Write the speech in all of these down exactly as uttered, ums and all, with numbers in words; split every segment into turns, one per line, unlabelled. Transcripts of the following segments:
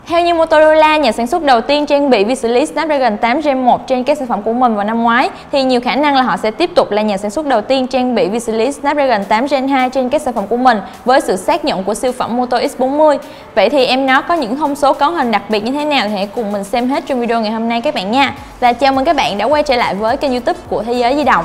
Theo như Motorola, nhà sản xuất đầu tiên trang bị vi xử lý Snapdragon tám Gen một trên các sản phẩm của mình vào năm ngoái, thì nhiều khả năng là họ sẽ tiếp tục là nhà sản xuất đầu tiên trang bị vi xử lý Snapdragon tám Gen hai trên các sản phẩm của mình với sự xác nhận của siêu phẩm Moto X bốn mươi. Vậy thì em nó có những thông số cấu hình đặc biệt như thế nào thì hãy cùng mình xem hết trong video ngày hôm nay các bạn nha. Và chào mừng các bạn đã quay trở lại với kênh YouTube của Thế giới di động.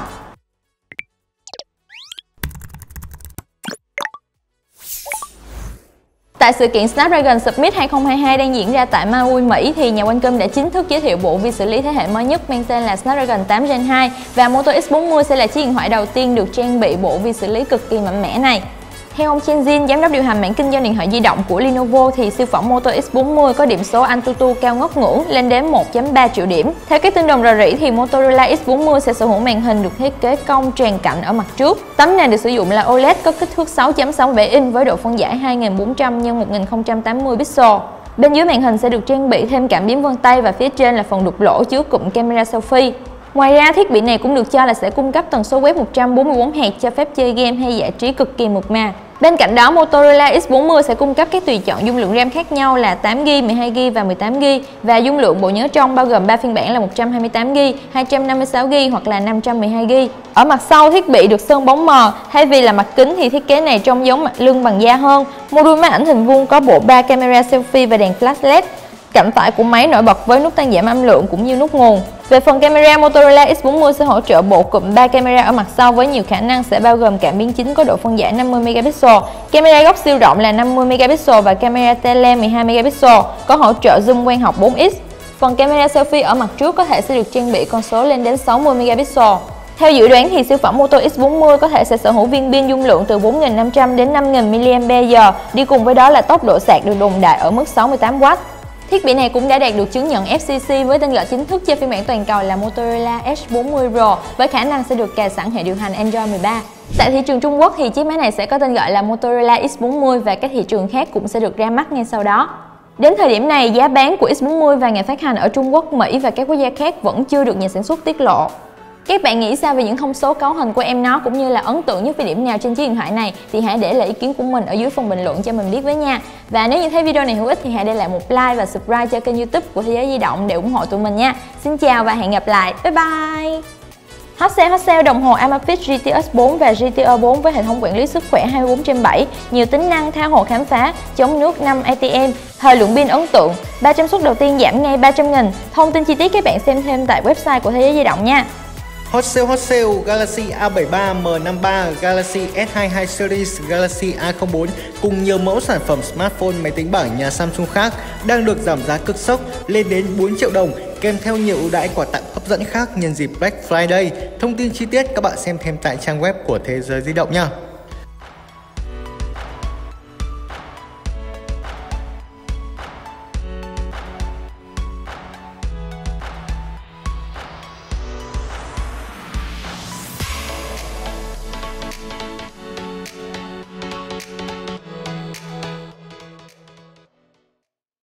Tại sự kiện Snapdragon Summit hai không hai hai đang diễn ra tại Maui, Mỹ thì nhà Qualcomm đã chính thức giới thiệu bộ vi xử lý thế hệ mới nhất mang tên là Snapdragon tám Gen hai và Moto X bốn mươi sẽ là chiếc điện thoại đầu tiên được trang bị bộ vi xử lý cực kỳ mạnh mẽ này. Theo ông Chen Jin, giám đốc điều hành mảng kinh doanh điện thoại di động của Lenovo, thì siêu phẩm Moto X bốn mươi có điểm số Antutu cao ngất ngưỡng lên đến một phẩy ba triệu điểm. Theo các tin đồn rò rỉ thì Motorola X bốn mươi sẽ sở hữu màn hình được thiết kế cong tràn cạnh ở mặt trước. Tấm này được sử dụng là ô led có kích thước sáu phẩy sáu mươi bảy inch với độ phân giải hai nghìn bốn trăm nhân một nghìn không trăm tám mươi pixel. Bên dưới màn hình sẽ được trang bị thêm cảm biến vân tay và phía trên là phần đục lỗ chứa cụm camera selfie. Ngoài ra, thiết bị này cũng được cho là sẽ cung cấp tần số web một trăm bốn mươi bốn héc cho phép chơi game hay giải trí cực kỳ mượt mà. Bên cạnh đó, Motorola X bốn mươi sẽ cung cấp các tùy chọn dung lượng RAM khác nhau là tám gi ga bai, mười hai gi ga bai và mười tám gi ga bai, và dung lượng bộ nhớ trong bao gồm ba phiên bản là một trăm hai mươi tám gi ga bai, hai trăm năm mươi sáu gi ga bai hoặc là năm trăm mười hai gi ga bai. Ở mặt sau, thiết bị được sơn bóng mờ, thay vì là mặt kính thì thiết kế này trông giống mặt lưng bằng da hơn. Module máy ảnh hình vuông có bộ ba camera selfie và đèn flash led. Cạnh phải của máy nổi bật với nút tăng giảm âm lượng cũng như nút nguồn. Về phần camera, Motorola X bốn mươi sẽ hỗ trợ bộ cụm ba camera ở mặt sau với nhiều khả năng sẽ bao gồm cảm biến chính có độ phân giải năm mươi megapixel, camera góc siêu rộng là năm mươi megapixel và camera tele mười hai megapixel có hỗ trợ zoom quang học bốn x. Phần camera selfie ở mặt trước có thể sẽ được trang bị con số lên đến sáu mươi megapixel. Theo dự đoán thì siêu phẩm Moto X bốn mươi có thể sẽ sở hữu viên pin dung lượng từ bốn nghìn năm trăm đến năm nghìn mi-li-am-pe-giờ, đi cùng với đó là tốc độ sạc được đồn đại ở mức sáu mươi tám oát. Thiết bị này cũng đã đạt được chứng nhận F C C với tên gọi chính thức cho phiên bản toàn cầu là Motorola Edge bốn mươi Pro với khả năng sẽ được cài sẵn hệ điều hành Android mười ba. Tại thị trường Trung Quốc thì chiếc máy này sẽ có tên gọi là Motorola X bốn mươi và các thị trường khác cũng sẽ được ra mắt ngay sau đó. Đến thời điểm này, giá bán của X bốn mươi và ngày phát hành ở Trung Quốc, Mỹ và các quốc gia khác vẫn chưa được nhà sản xuất tiết lộ. Các bạn nghĩ sao về những thông số cấu hình của em nó cũng như là ấn tượng nhất về điểm nào trên chiếc điện thoại này thì hãy để lại ý kiến của mình ở dưới phần bình luận cho mình biết với nha. Và nếu như thấy video này hữu ích thì hãy để lại một like và subscribe cho kênh YouTube của Thế giới di động để ủng hộ tụi mình nha. Xin chào và hẹn gặp lại. Bye bye. Hot sale hot sale đồng hồ Amazfit G T S bốn và G T E bốn với hệ thống quản lý sức khỏe hai mươi bốn trên bảy, nhiều tính năng tha hồ khám phá, chống nước năm A T M, thời lượng pin ấn tượng, ba trăm suất đầu tiên giảm ngay ba trăm nghìn. Thông tin chi tiết các bạn xem thêm tại website của Thế giới di động nha.
Hot sale hot sale Galaxy A bảy mươi ba, M năm mươi ba, Galaxy S hai mươi hai Series, Galaxy A không bốn cùng nhiều mẫu sản phẩm smartphone máy tính bảng nhà Samsung khác đang được giảm giá cực sốc lên đến bốn triệu đồng, kèm theo nhiều ưu đãi quà tặng hấp dẫn khác nhân dịp Black Friday. Thông tin chi tiết các bạn xem thêm tại trang web của Thế giới di động nha.